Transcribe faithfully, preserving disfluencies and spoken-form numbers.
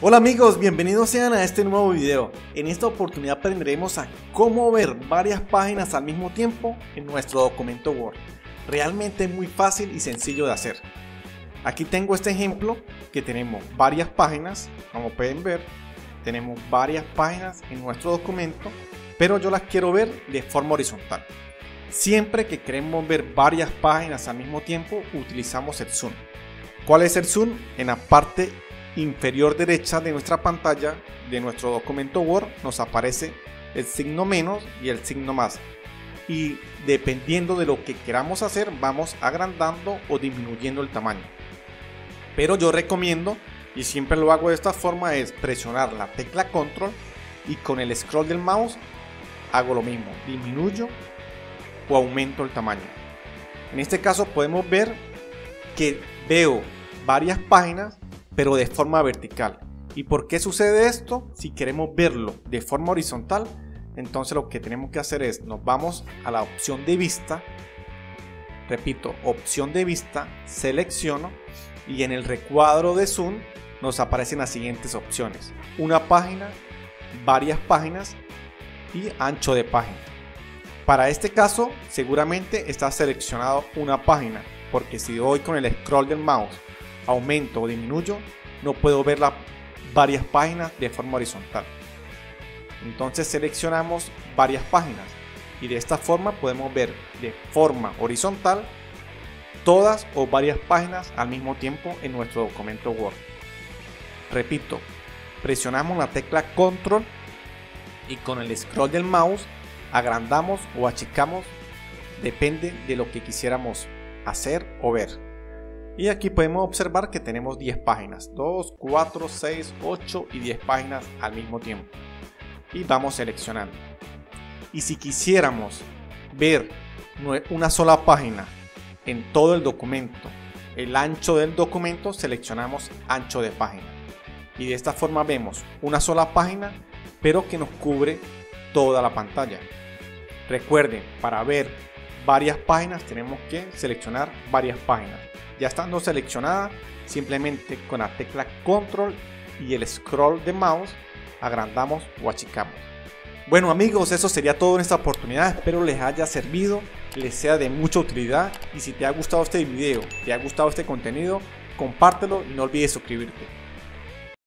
Hola amigos, bienvenidos sean a este nuevo video. En esta oportunidad aprenderemos a cómo ver varias páginas al mismo tiempo en nuestro documento Word. Realmente es muy fácil y sencillo de hacer. Aquí tengo este ejemplo que tenemos varias páginas, como pueden ver, tenemos varias páginas en nuestro documento, pero yo las quiero ver de forma horizontal. Siempre que queremos ver varias páginas al mismo tiempo, utilizamos el zoom. ¿Cuál es el zoom? En la parte inferior derecha de nuestra pantalla de nuestro documento Word nos aparece el signo menos y el signo más, y dependiendo de lo que queramos hacer vamos agrandando o disminuyendo el tamaño. Pero yo recomiendo, y siempre lo hago de esta forma, es presionar la tecla control y con el scroll del mouse hago lo mismo, disminuyo o aumento el tamaño. En este caso podemos ver que veo varias páginas pero de forma vertical. ¿Y por qué sucede esto? Si queremos verlo de forma horizontal, entonces lo que tenemos que hacer es nos vamos a la opción de vista, repito, opción de vista, selecciono y en el recuadro de zoom nos aparecen las siguientes opciones: una página, varias páginas y ancho de página. Para este caso seguramente está seleccionado una página, porque si doy con el scroll del mouse aumento o disminuyo, no puedo ver las varias páginas de forma horizontal. Entonces seleccionamos varias páginas y de esta forma podemos ver de forma horizontal todas o varias páginas al mismo tiempo en nuestro documento Word. Repito, presionamos la tecla control y con el scroll del mouse agrandamos o achicamos, depende de lo que quisiéramos hacer o ver. Y aquí podemos observar que tenemos diez páginas, dos, cuatro, seis, ocho y diez páginas al mismo tiempo. Y vamos seleccionando. Y si quisiéramos ver una sola página en todo el documento, el ancho del documento, seleccionamos ancho de página. Y de esta forma vemos una sola página, pero que nos cubre toda la pantalla. Recuerden, para ver varias páginas tenemos que seleccionar varias páginas. Ya estando seleccionada, simplemente con la tecla control y el scroll de mouse agrandamos o achicamos. Bueno amigos, eso sería todo en esta oportunidad. Espero les haya servido, les sea de mucha utilidad, y si te ha gustado este video, te ha gustado este contenido, compártelo y no olvides suscribirte.